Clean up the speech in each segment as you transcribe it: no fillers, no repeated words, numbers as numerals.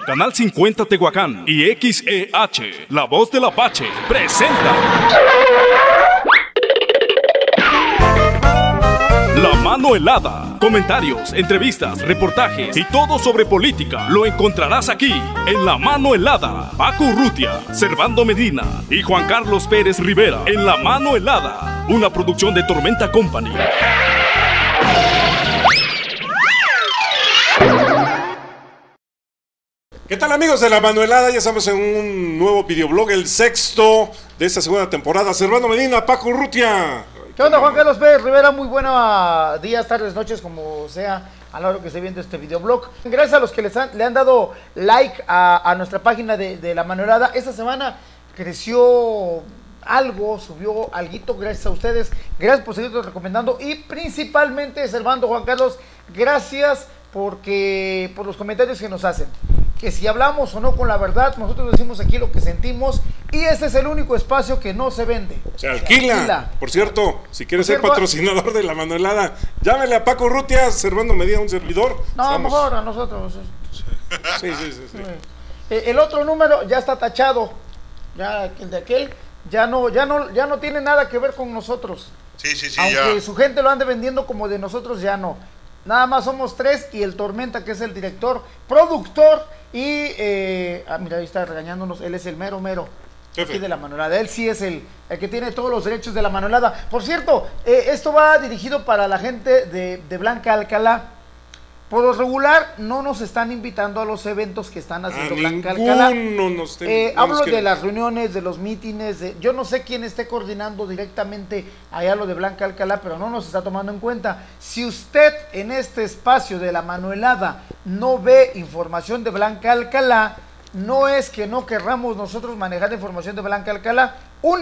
Canal 50 Tehuacán y XEH, La Voz del Apache, presenta La Mano Helada. Comentarios, entrevistas, reportajes y todo sobre política lo encontrarás aquí en La Mano Helada. Paco Urrutia, Servando Medina y Juan Carlos Pérez Rivera en La Mano Helada, una producción de Tormenta Company. ¿Qué tal, amigos de La Mano Helada? Ya estamos en un nuevo videoblog, el sexto de esta segunda temporada. Servando Medina, Paco Urrutia. ¿Qué onda, Juan Carlos Pérez Rivera? Muy buenos días, tardes, noches, como sea a la hora que esté viendo este videoblog. Gracias a los que le han dado like a nuestra página de La Mano Helada. Esta semana creció algo, subió alguito, gracias a ustedes. Gracias por seguirnos recomendando y principalmente, Servando, Juan Carlos, gracias por los comentarios que nos hacen. Que si hablamos o no con la verdad, nosotros decimos aquí lo que sentimos y este es el único espacio que no se vende. Se alquila. Por cierto, si quieres ser patrocinador de La Mano Helada, llámele a Paco Urrutia, Servando Medina, un servidor. No, mejor a nosotros. Sí. El otro número ya está tachado. Ya el de aquel ya no tiene nada que ver con nosotros. Sí, Aunque ya. su gente lo ande vendiendo como de nosotros, ya no. Nada más somos tres y el Tormenta, que es el director, productor y... mira, ahí está regañándonos, él es el mero jefe aquí de La Mano Helada. Él sí es el que tiene todos los derechos de La Mano Helada. Por cierto, esto va dirigido para la gente de Blanca Alcalá. Por lo regular, no nos están invitando a los eventos que están haciendo Blanca Alcalá. Hablo de las reuniones, de los mítines, yo no sé quién esté coordinando directamente allá lo de Blanca Alcalá, pero no nos está tomando en cuenta. Si usted en este espacio de La Mano Helada no ve información de Blanca Alcalá, no es que no querramos nosotros manejar la información de Blanca Alcalá.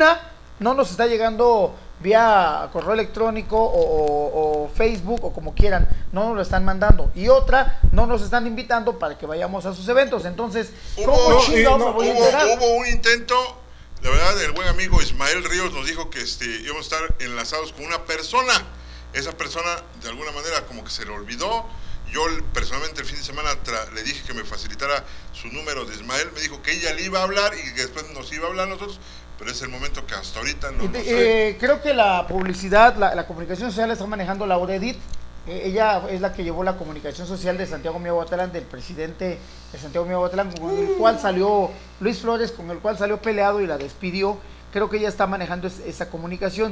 No nos está llegando vía correo electrónico o Facebook o como quieran, no nos lo están mandando. Y otra, no nos están invitando para que vayamos a sus eventos. Entonces, ¿cómo chingados me voy a enterar? Hubo un intento, la verdad, el buen amigo Ismael Ríos nos dijo que íbamos a estar enlazados con una persona. Esa persona, de alguna manera, como que se le olvidó. Yo personalmente el fin de semana le dije que me facilitara su número de Ismael. Me dijo que ella le iba a hablar y que después nos iba a hablar a nosotros. Pero es el momento que hasta ahorita no sé. Creo que la publicidad, la comunicación social la está manejando Laura Edith. Ella es la que llevó la comunicación social de Santiago Miahuatlán, del presidente de Santiago Miahuatlán, con el cual salió Luis Flores, con el cual salió peleado y la despidió. Creo que ella está manejando esa comunicación.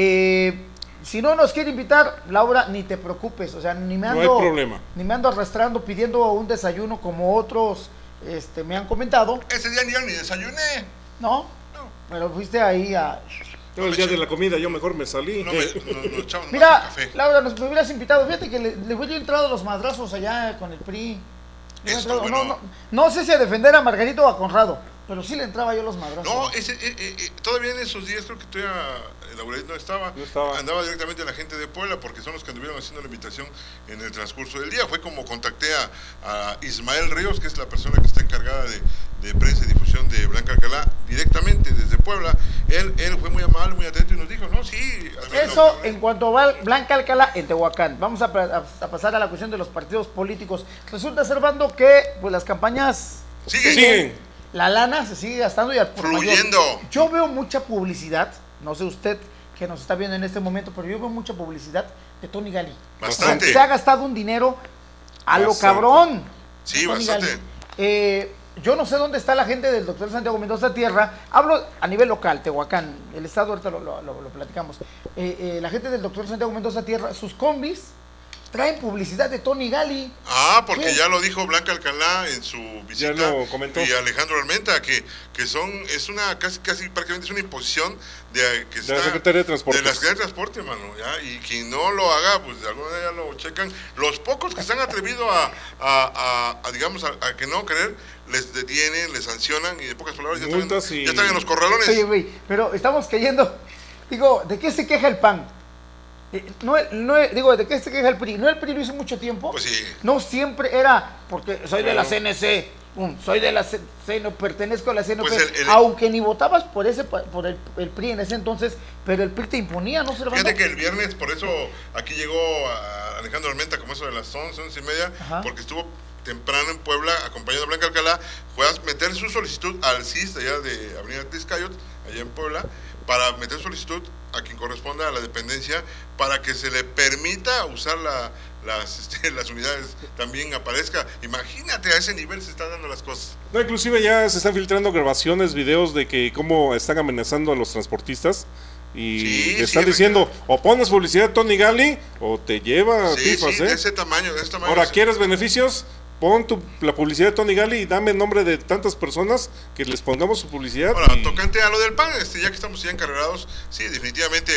Si no nos quiere invitar, Laura, ni te preocupes. O sea, ni me ando arrastrando pidiendo un desayuno como otros me han comentado. Ese día ni desayuné. ¿No? Pero fuiste ahí a... El día de la comida yo mejor me salí. Mira, café. Laura, me hubieras invitado. Fíjate que le voy a entrar a los madrazos allá con el PRI. No sé si a defender a Margarito o a Conrado, pero sí le entraba yo a los madrazos. No, todavía en esos días creo que Laura no estaba. Andaba directamente a la gente de Puebla porque son los que anduvieron haciendo la invitación en el transcurso del día. Fue como contacté a Ismael Ríos, que es la persona que está encargada de prensa y difusión de Blanca Alcalá, directamente desde Puebla. Él fue muy amable, muy atento y nos dijo, no, sí. Eso en cuanto a Blanca Alcalá en Tehuacán. Vamos a pasar a la cuestión de los partidos políticos. Resulta, Servando, que pues las campañas siguen. La lana se sigue gastando y fluyendo. Yo veo mucha publicidad, no sé usted que nos está viendo en este momento, pero yo veo mucha publicidad de Tony Gali. Bastante. O sea, se ha gastado un dinero a lo cabrón. Sí, bastante. Yo no sé dónde está la gente del doctor Santiago Mendoza Tierra. Hablo a nivel local, Tehuacán, el estado, ahorita lo platicamos. La gente del doctor Santiago Mendoza Tierra, sus combis traen publicidad de Tony Gali. Porque ya lo dijo Blanca Alcalá en su visita. Ya lo comentó. Y Alejandro Armenta, que es una casi prácticamente es una imposición de la Secretaría de Transporte. De la Secretaría de Transporte, mano, ¿ya? Y quien no lo haga, pues de alguna manera ya lo checan. Los pocos que se han atrevido a que no querer, les detienen, les sancionan y de pocas palabras ya están en los corralones. Oye, güey, pero estamos cayendo. Digo, ¿de qué se queja el PAN? ¿de qué se queja el PRI? ¿No el PRI lo hizo mucho tiempo? Pues sí. No siempre era, porque soy de la CNC, soy de la CNC, pertenezco a la CNP, pues aunque ni votabas por el PRI en ese entonces, pero el PRI te imponía, ¿no? Fíjate que el viernes, por eso aquí llegó Alejandro Armenta como eso de las 11:30, porque estuvo temprano en Puebla, acompañando a Blanca Alcalá, puedas meter su solicitud al CIS allá de Avenida Tizcayot, allá en Puebla, para meter solicitud a quien corresponda a la dependencia, para que se le permita usar las unidades, también aparezca. Imagínate, a ese nivel se están dando las cosas. No, inclusive ya se están filtrando grabaciones, videos de que cómo están amenazando a los transportistas. Y Sí, le están diciendo, o pones publicidad Tony Gali, o te lleva pifas, de ese tamaño, Ahora, sí. ¿quieres beneficios? Pon la publicidad de Tony Gali y dame el nombre de tantas personas que les pongamos su publicidad. Ahora, y... tocante a lo del PAN, ya que estamos ya encarregados, sí, definitivamente,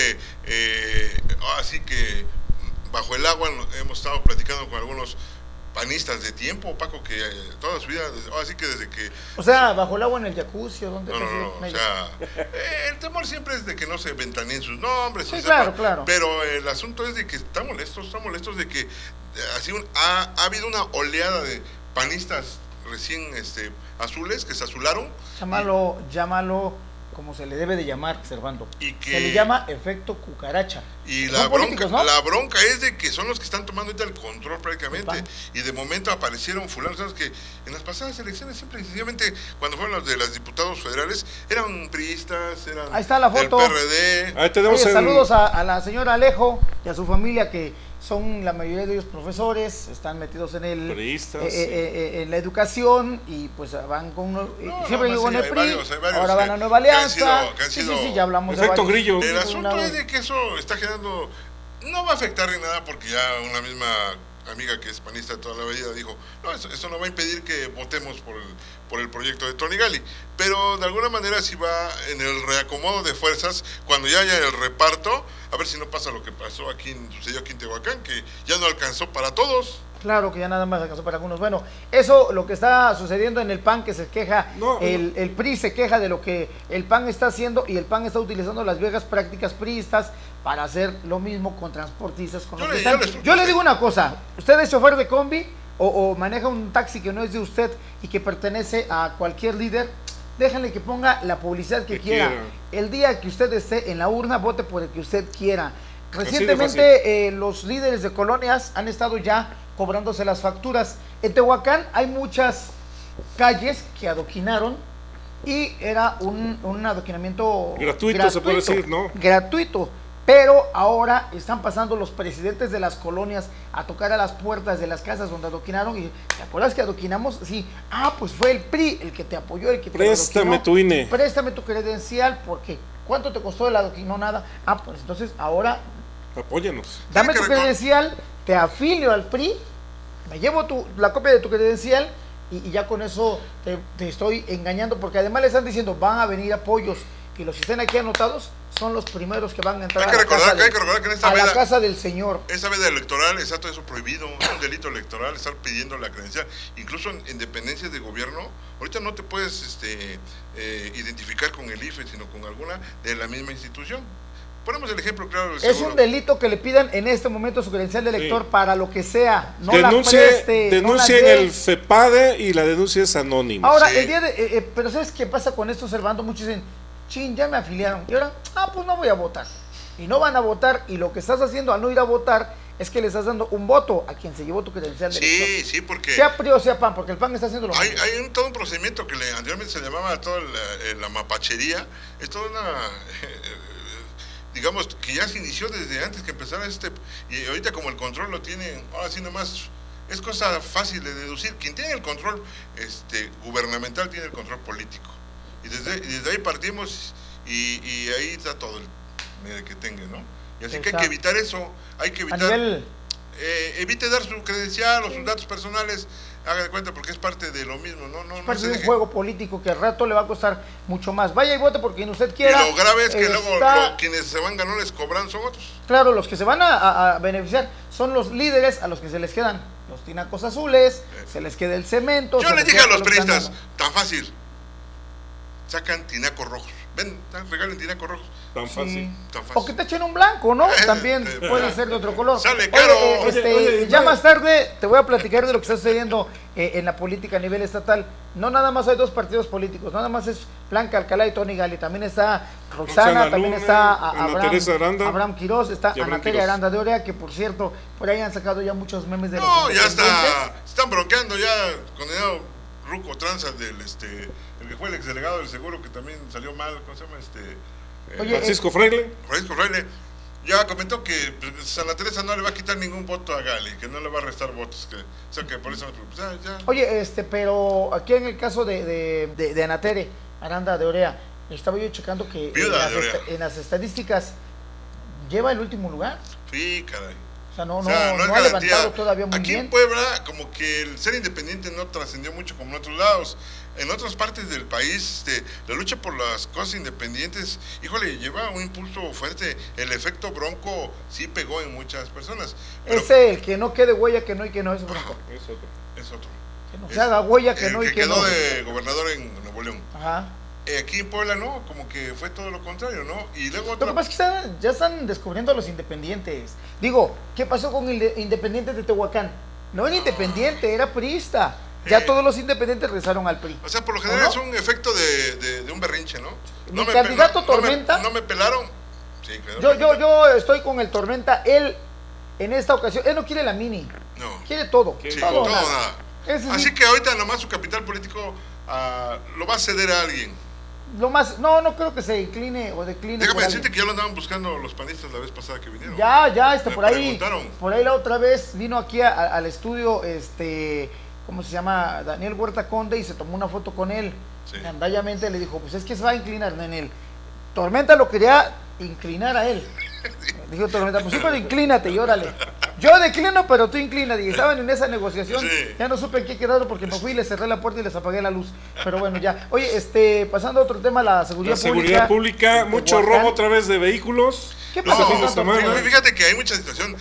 así que bajo el agua hemos estado platicando con algunos panistas de tiempo, Paco, que toda su vida, así que desde que... O sea, bajo el agua en el jacuzzi, ¿o dónde? No, o sea, el temor siempre es de que no se ventaneen sus nombres. Sí, claro, claro. Pero el asunto es de que están molestos de que ha habido una oleada de panistas recién azules que se azularon. Llámalo como se le debe de llamar, Servando. Y que, se le llama efecto cucaracha. Y la bronca, ¿no? La bronca es de que son los que están tomando ahorita el control prácticamente. Y de momento aparecieron fulanos, ¿sabes? Que en las pasadas elecciones siempre y sencillamente, cuando fueron los de los diputados federales, eran priistas, eran ahí está la foto del PRD. Ahí tenemos saludos a la señora Alejo y a su familia, que son la mayoría de ellos profesores, están metidos en el en la educación, y pues van con siempre con el PRI, varios, ahora van a Nueva Alianza. Sí, ya hablamos efecto de grillo. El asunto es de que eso está generando, no va a afectar en nada, porque ya una misma amiga que es panista de toda la vida dijo, no, eso no va a impedir que votemos por el proyecto de Tony Gali, pero de alguna manera sí va en el reacomodo de fuerzas, cuando ya haya el reparto, a ver si no pasa lo que sucedió aquí en Tehuacán, que ya no alcanzó para todos. Claro que ya nada más alcanzó para algunos. Bueno, eso lo que está sucediendo en el PAN, que se queja, el PRI se queja de lo que el PAN está haciendo, y el PAN está utilizando las viejas prácticas priistas para hacer lo mismo con transportistas. Yo le digo una cosa, usted es chofer de combi o maneja un taxi que no es de usted y que pertenece a cualquier líder, déjenle que ponga la publicidad que quiera. El día que usted esté en la urna, vote por el que usted quiera. Recientemente los líderes de colonias han estado ya cobrándose las facturas. En Tehuacán hay muchas calles que adoquinaron y era un adoquinamiento gratuito, se puede decir, ¿no? Gratuito. Pero ahora están pasando los presidentes de las colonias a tocar a las puertas de las casas donde adoquinaron. Y ¿te acuerdas que adoquinamos? Sí. Pues fue el PRI el que te apoyó, el que te Préstame tu INE. Préstame tu credencial, porque ¿cuánto te costó el adoquín? No, nada. Pues entonces ahora apóyanos. Dame tu credencial, te afilio al PRI, me llevo la copia de tu credencial y ya con eso te estoy engañando, porque además le están diciendo van a venir apoyos, y los que estén aquí anotados son los primeros que van a entrar hay que recordar que en esta la casa del señor. Esa veda electoral, está todo eso prohibido, es un delito electoral estar pidiendo la credencial, incluso en dependencias de gobierno. Ahorita no te puedes identificar con el IFE, sino con alguna de la misma institución. Ponemos el ejemplo claro del seguro. Es un delito que le pidan en este momento su credencial de elector para lo que sea. No la preste, denuncie en el FEPADE y la denuncia es anónima. Ahora, el día de... pero ¿sabes qué pasa con esto, Servando? Muchos dicen, chin, ya me afiliaron. Y ahora, pues no voy a votar. Y no van a votar, y lo que estás haciendo al no ir a votar es que le estás dando un voto a quien se llevó tu credencial de elector. Sí, porque... Sea PRI o sea PAN, porque el PAN está haciendo lo mismo. Hay todo un procedimiento que anteriormente se llamaba toda la mapachería. Es toda una... digamos que ya se inició desde antes que empezara y ahorita como el control lo tiene, ahora sí nomás es cosa fácil de deducir. Quien tiene el control gubernamental tiene el control político, y desde ahí partimos, y ahí está todo el que tenga, ¿no? Y así que hay que evitar eso, hay que evitar evite dar su credencial o sus datos personales, haga de cuenta, porque es parte de lo mismo, es parte de un juego político que al rato le va a costar mucho más. Vaya y vote por quien usted quiera. Y lo grave es que luego quienes se van ganando cobran son otros. Claro, los que se van a beneficiar son los líderes a los que se les quedan los tinacos azules, se les queda el cemento. Yo les dije a los priistas, tan fácil, sacan tinacos rojos. ven, regalen tinacos rojos. Tan fácil. Tan O que fácil. te echen un blanco, ¿no? También puede ser de otro color. Sale caro. Oye, ya más tarde te voy a platicar de lo que está sucediendo en la política a nivel estatal. No nada más hay dos partidos políticos, nada más es Blanca Alcalá y Tony Gali. También está Roxana, también Luna, está Ana Teresa Aranda. Abraham Quirós, está Y Abraham Ana Teria Quirós. Aranda de Orea, que por cierto, por ahí han sacado ya muchos memes de los No, ya independientes. están bronqueando ya condenado Ruco Tranza del el que fue el exdelegado del seguro que también salió mal, ¿cómo se llama? Oye, Francisco Fraile. Francisco Fraile ya comentó que Santa Teresa no le va a quitar ningún voto a Gali, que no le va a restar votos, o sea que por eso ya. Oye, pero aquí en el caso de Ana Tere Aranda de Orea, estaba yo checando que Viuda de Orea. en las estadísticas lleva el último lugar. Sí, caray. O sea, no es ha garantía. levantado todavía muy Aquí bien. en Puebla, como que el ser independiente no trascendió mucho como en otros lados. En otras partes del país, la lucha por las cosas independientes, híjole, lleva un impulso fuerte. El efecto Bronco sí pegó en muchas personas. Pero El que no quede huella, que no y que no es Bronco. Es otro. es otro. Que no se haga huella, que El no y que que no. quedó de gobernador en Nuevo León. Ajá. Aquí en Puebla no, como que fue todo lo contrario, ¿no? Y luego Lo que pasa es que ya están descubriendo a los independientes. Digo, ¿qué pasó con el independiente de Tehuacán? No era independiente, era priista. Ya todos los independientes regresaron al PRI. O sea, por lo general ¿O no? es un efecto de un berrinche, ¿no? Mi candidato Tormenta. No me pelaron. Sí, claro. Yo estoy con el Tormenta. Él, en esta ocasión, él no quiere la mini. No. Quiere todo. Sí, todo, todo nada. nada. Ese sí, Así que ahorita nomás su capital político lo va a ceder a alguien. lo más, no creo que se incline o decline. Déjame por decirte alguien. que ya lo andaban buscando los panistas la vez pasada que vinieron. Ya, Me por ahí. preguntaron. Por ahí la otra vez vino aquí al estudio, ¿cómo se llama? Daniel Huerta Conde, y se tomó una foto con él. Sí. Gandallamente le dijo, pues es que se va a inclinar en él. Tormenta lo quería inclinar a él. Dijo Tormenta, pues sí, pero inclínate y órale. Yo declino, pero tú inclínate. Y estaban en esa negociación. Sí. Ya no supe en qué quedaron porque me fui y les cerré la puerta y les apagué la luz. Pero bueno, ya. Oye, pasando a otro tema, la seguridad La pública. seguridad pública, en mucho Tehuacán. robo otra vez de vehículos. ¿Qué No, pasa con fin de tanto semana. robo? fíjate que hay mucha situación.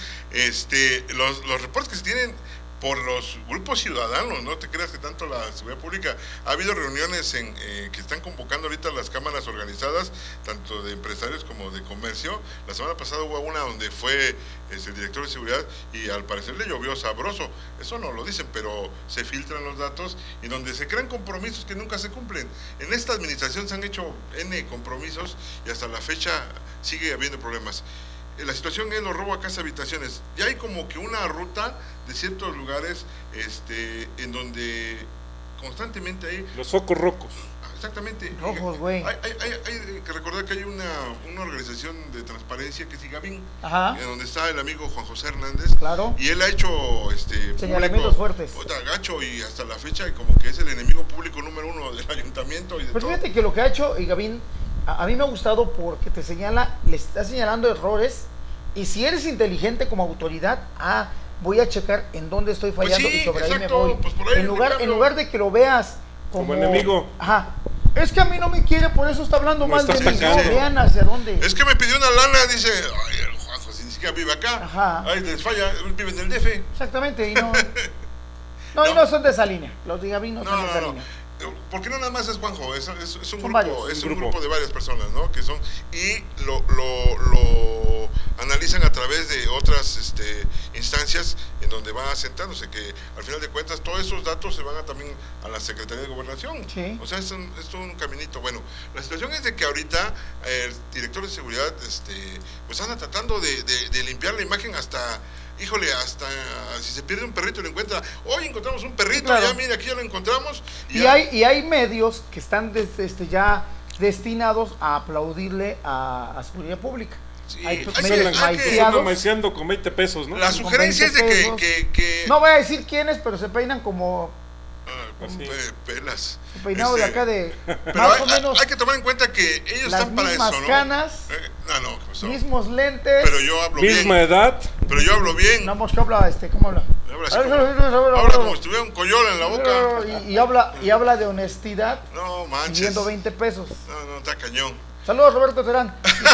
Los reportes que se tienen por los grupos ciudadanos, no te creas que tanto la seguridad pública, ha habido reuniones que están convocando ahorita las cámaras organizadas, tanto de empresarios como de comercio. La semana pasada hubo una donde fue el director de seguridad y al parecer le llovió sabroso. Eso no lo dicen, pero se filtran los datos y donde se crean compromisos que nunca se cumplen. En esta administración se han hecho N compromisos y hasta la fecha sigue habiendo problemas. La situación es los robos a casa habitaciones. Ya hay como que una ruta de ciertos lugares en donde constantemente hay... Los focos rocos. Exactamente. Rojos, güey. Hay que recordar que hay una organización de transparencia que es IGABIN, Ajá. donde está el amigo Juan José Hernández. Claro. Y él ha hecho Señalamientos fuertes. Gacho, y hasta la fecha como que es el enemigo público número 1 del ayuntamiento y de Pero todo. fíjate que lo que ha hecho Igavín, a mí me ha gustado porque te señala, le está señalando errores, y si eres inteligente como autoridad, voy a checar en dónde estoy fallando sí, y sobre ahí exacto, me voy. pues por ahí en lugar de que lo veas Como enemigo. Ajá. Es que a mí no me quiere, por eso está hablando Me mal de está mí. No, atacando. vean hacia dónde. Es que me pidió una lana, dice, ay, el Juanjo, si ni siquiera vive acá. Ajá. Ay, les falla, vive en el DF. Exactamente, y no. Y no son de esa línea. Los de Igavín no son de esa línea. Porque no nada más es Juanjo, es un Son grupo, varios. es Un un grupo. grupo de varias personas, ¿no? Que son, y lo analizan a través de otras instancias en donde va asentándose, que al final de cuentas todos esos datos se van también a la Secretaría de Gobernación. Sí. O sea, es todo un caminito. Bueno, la situación es de que ahorita el director de seguridad pues anda tratando de limpiar la imagen hasta si se pierde un perrito lo encuentra. Hoy encontramos un perrito, Claro. ya mira, aquí ya lo encontramos. Y hay medios que están ya destinados a aplaudirle a seguridad pública. Sí, Hay hay medios que- Están maiciados. amaiciando con 20 pesos, ¿no? La sugerencia es de 20 que No voy a decir quiénes, pero se peinan como Pues sí. pelas. su peinado de acá de Pero más o menos hay que tomar en cuenta que ellos las están para mismas eso, ¿no? canas, No, ¿qué pasó? mismos lentes. Pero yo hablo Misma bien. edad. Pero yo hablo bien. No, ¿qué habla ¿Cómo habla? Habla así Habla como si tuviera un coyola en la boca. Y habla de honestidad No manches. pidiendo 20 pesos. No, está cañón. Saludos, Roberto Terán.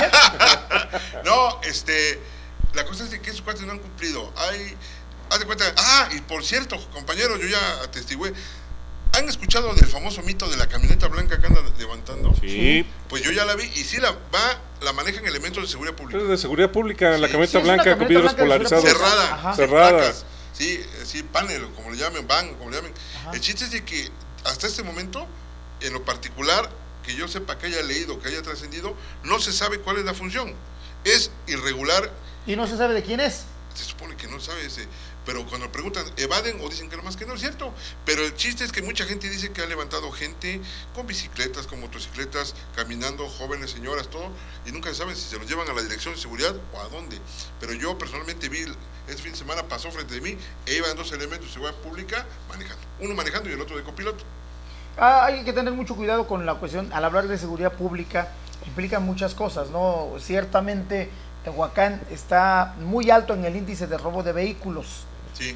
No, la cosa es de que esos cuates no han cumplido. Haz de cuenta, y por cierto, compañero, yo ya atestigué, ¿Han escuchado del famoso mito de la camioneta blanca que anda levantando? Sí. Pues yo ya la vi y sí la manejan elementos de seguridad pública. Es de seguridad pública, Sí. la camioneta Sí, es una blanca con camioneta vidrios blanca de seguridad polarizados. pública. Cerrada, Ajá. Cerrada. placas. Sí, panel, como le llamen, van, como le llamen. Ajá. El chiste es de que hasta este momento, en lo particular, que yo sepa, que haya leído, que haya trascendido, no se sabe cuál es la función. Es irregular, Y no se sabe de quién es. se supone que no sabe pero cuando preguntan, evaden o dicen que nomás que no es cierto. Pero el chiste es que mucha gente dice que ha levantado gente con bicicletas, con motocicletas, caminando, jóvenes, señoras, todo, y nunca se sabe si se los llevan a la dirección de seguridad o a dónde. Pero yo personalmente vi, este fin de semana pasó frente de mí, e iban 2 elementos de seguridad pública manejando. Uno manejando y el otro de copiloto. Hay que tener mucho cuidado con la cuestión, al hablar de seguridad pública, implica muchas cosas, ¿no? Ciertamente, Tehuacán está muy alto en el índice de robo de vehículos. Sí.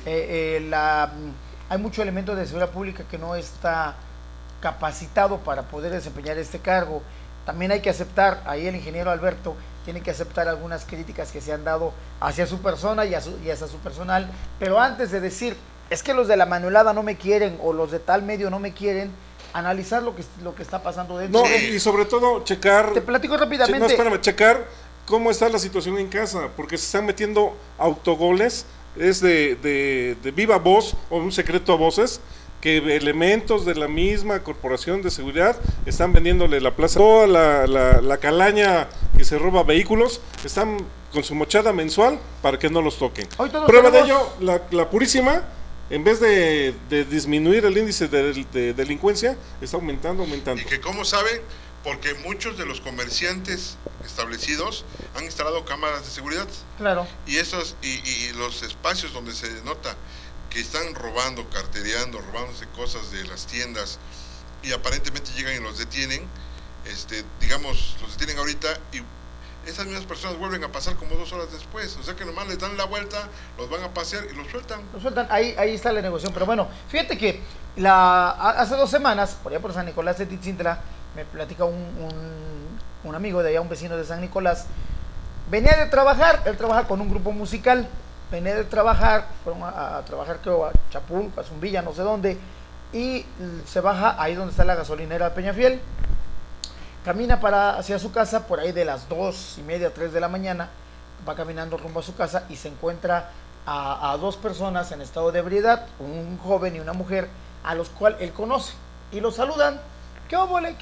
Hay mucho elemento de seguridad pública que no está capacitado para poder desempeñar este cargo. También hay que aceptar, ahí el ingeniero Alberto tiene que aceptar algunas críticas que se han dado hacia su persona y hacia su personal, pero antes de decir, es que los de la manuelada no me quieren o los de tal medio no me quieren, analizar lo que está pasando dentro. No, y sobre todo checar. Te platico rápidamente. No, espérame, checar cómo está la situación en casa, porque se están metiendo autogoles, es de viva voz o un secreto a voces, que elementos de la misma corporación de seguridad están vendiéndole la plaza, toda la calaña que se roba vehículos, están con su mochada mensual para que no los toquen. Prueba de ello, la Purísima, en vez de disminuir el índice de delincuencia, está aumentando. Y que como saben, porque muchos de los comerciantes establecidos han instalado cámaras de seguridad. Claro. Y esos y los espacios donde se nota que están robando, cartereando, robándose cosas de las tiendas y aparentemente llegan y los detienen, digamos, los detienen ahorita y esas mismas personas vuelven a pasar como 2 horas después, o sea que nomás les dan la vuelta, los van a pasear y los sueltan. Ahí está la negociación, pero bueno, fíjate que hace 2 semanas, por allá por San Nicolás de Titzintla, me platica un amigo de allá, un vecino de San Nicolás, venía de trabajar, él trabaja con un grupo musical, venía de trabajar, fueron a trabajar creo a Chapulco, a Zumbilla, no sé dónde, y se baja ahí donde está la gasolinera de Peñafiel, camina hacia su casa por ahí de las 2:30, 3 de la mañana, va caminando rumbo a su casa y se encuentra a 2 personas en estado de ebriedad, un joven y una mujer, a los cuales él conoce, y los saludan, ¿qué óvole?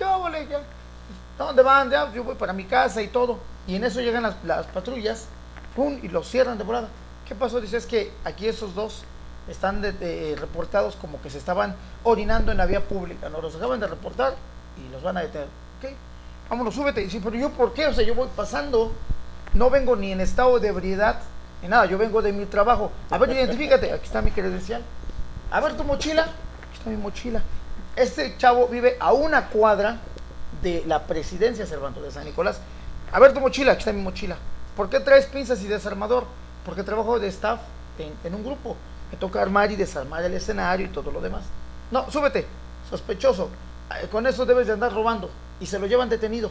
¿Dónde van? Ya, yo voy para mi casa y todo, y en eso llegan las patrullas, ¡pum!, y los cierran de volada. ¿Qué pasó? Dice, es que aquí esos 2 están reportados como que se estaban orinando en la vía pública, ¿no? Los acaban de reportar y los van a detener. ¿Ok? Vámonos, súbete. Y dice, pero yo, ¿por qué? O sea, yo voy pasando, no vengo ni en estado de ebriedad, ni nada, yo vengo de mi trabajo. A ver, identifícate, aquí está mi credencial. A ver, tu mochila, aquí está mi mochila. Este chavo vive a 1 cuadra de la presidencia Cervantes de San Nicolás. A ver, tu mochila, aquí está mi mochila. ¿Por qué traes pinzas y desarmador? Porque trabajo de staff en un grupo. Me toca armar y desarmar el escenario y todo lo demás. No, súbete, sospechoso. Con eso debes de andar robando. Y se lo llevan detenido.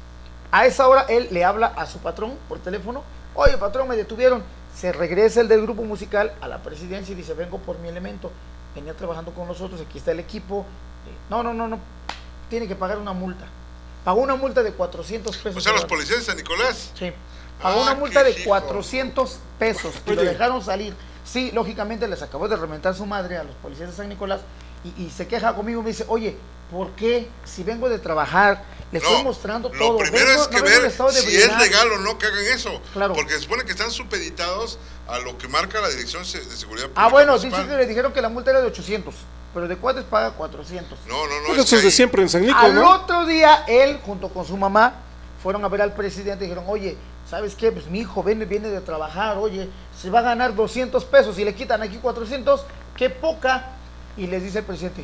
A esa hora él le habla a su patrón por teléfono. Oye, patrón, me detuvieron. Se regresa el del grupo musical a la presidencia y dice, vengo por mi elemento. Venía trabajando con nosotros, aquí está el equipo. No. Tiene que pagar una multa. Pagó una multa de 400 pesos. O sea, los policías de San Nicolás. Sí. Pagó una multa de hijo. 400 pesos y lo dejaron salir. Sí, lógicamente les acabó de reventar su madre a los policías de San Nicolás y se queja conmigo y me dice, oye, ¿por qué? Si vengo de trabajar, le estoy mostrando todo. Lo primero es que ver si es legal o no que hagan eso. Claro. Porque se supone que están supeditados a lo que marca la Dirección de Seguridad Pública. Bueno, dice que le dijeron que la multa era de 800, pero de cuates paga 400. No. Pues eso es de siempre en San Nicolás, Al otro día, él, junto con su mamá, fueron a ver al presidente y dijeron, oye, ¿sabes qué? Pues mi hijo viene de trabajar, oye, se va a ganar 200 pesos y le quitan aquí 400, qué poca. Y les dice el presidente,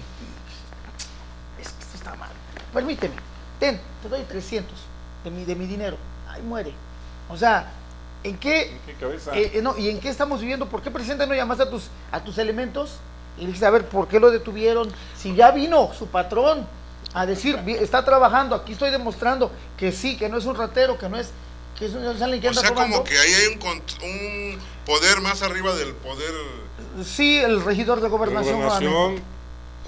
es que esto está mal, permíteme, te doy 300 de mi dinero. Ay, muere. O sea, ¿en qué cabeza? ¿Y en qué estamos viviendo? ¿Por qué, presidente, no llamaste a tus elementos? Y le dice, a ver, ¿por qué lo detuvieron? Si ya vino su patrón a decir, está trabajando, aquí estoy demostrando que sí, que no es un ratero, que no es alguien que anda robando. Como que ahí hay un poder más arriba del poder. Sí, el regidor de gobernación.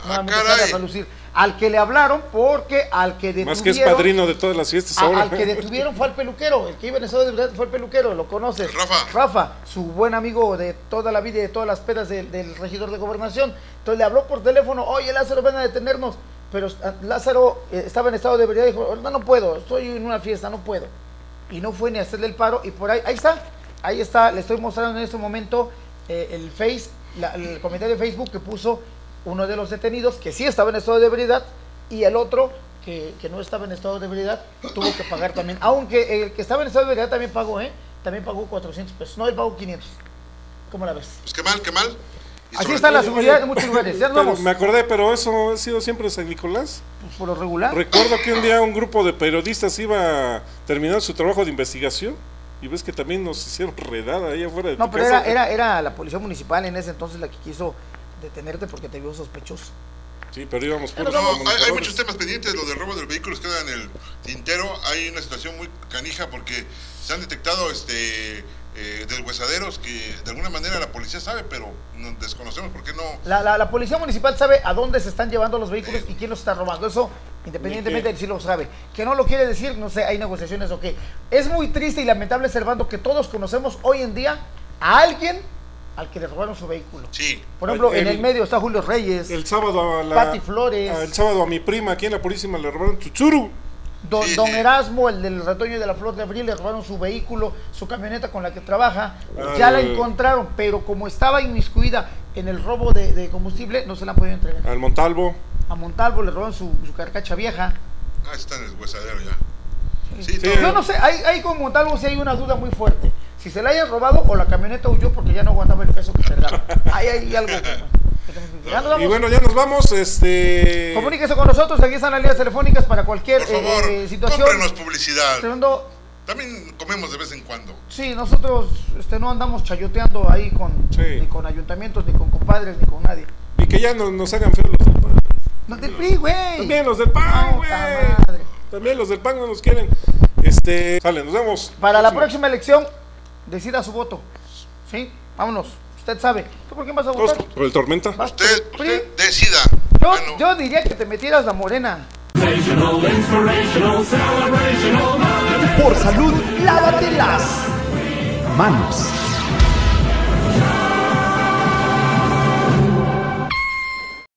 nuevamente caray. sale a relucir. Al que le hablaron porque al que detuvieron... Más que es padrino de todas las fiestas ahora. Al que detuvieron fue al peluquero, el que iba en estado de ebriedad fue el peluquero, lo conoces. Rafa, su buen amigo de toda la vida y de todas las pedas del regidor de gobernación. Entonces le habló por teléfono, oye Lázaro, ven a detenernos. Pero Lázaro estaba en estado de ebriedad y dijo, no puedo, estoy en una fiesta, no puedo. Y no fue ni a hacerle el paro y por ahí está, le estoy mostrando en este momento el comentario de Facebook que puso uno de los detenidos que sí estaba en estado de ebriedad y el otro que no estaba en estado de ebriedad tuvo que pagar también, aunque el que estaba en estado de ebriedad también pagó, también pagó 400 pesos, no, él pagó 500. ¿Cómo la ves? Pues qué mal. Y así está la seguridad en muchos lugares. Ya nos vamos. Me acordé, pero eso ha sido siempre San Nicolás. Pues por lo regular. Recuerdo que un día un grupo de periodistas iba a terminar su trabajo de investigación y ves que también nos hicieron redada ahí afuera de tu pero casa. era la policía municipal en ese entonces la que quiso detenerte porque te vio sospechoso. Sí, pero íbamos por hay muchos temas pendientes. Lo del robo de vehículos queda en el tintero. Hay una situación muy canija porque se han detectado deshuesaderos que de alguna manera la policía sabe, pero desconocemos por qué no. La policía municipal sabe a dónde se están llevando los vehículos y quién los está robando. Eso, independientemente de si lo sabe. Que no lo quiere decir, no sé, hay negociaciones o qué. Es muy triste y lamentable, Servando, que todos conocemos hoy en día a alguien al que le robaron su vehículo. Sí. Por ejemplo, en el medio está Julio Reyes, el sábado Pati Flores. El sábado a mi prima aquí en la Purísima le robaron Chuchuru. Don Erasmo, el del retoño de la Flor de Abril, le robaron su vehículo, su camioneta con la que trabaja. Ya la encontraron, pero como estaba inmiscuida en el robo de combustible, no se la han podido entregar. Al Montalvo. A Montalvo le robaron su carcacha vieja. Está en el huesadero ya. Sí. Yo no sé, ahí con Montalvo sí hay una duda muy fuerte. Si se la hayan robado o la camioneta huyó porque ya no aguantaba el peso que cargaba. Ahí hay algo. Y bueno, ya nos vamos. Comuníquese con nosotros, aquí están las líneas telefónicas para cualquier por favor, situación. cómprenos publicidad. Segundo, también comemos de vez en cuando. Sí, nosotros no andamos chayoteando ahí ni con ayuntamientos, ni con compadres, ni con nadie. Y que ya no nos hagan feos los del PAN. Los del PRI, güey. También los del PAN, güey. También los del PAN no nos quieren. Sale, nos vemos. Para la próxima elección, decida su voto. ¿Sí? Vámonos. Usted sabe. ¿Tú por quién vas a votar? ¿Por el Tormenta? Usted decida. Yo diría que te metieras la Morena. Por salud, lávate las manos.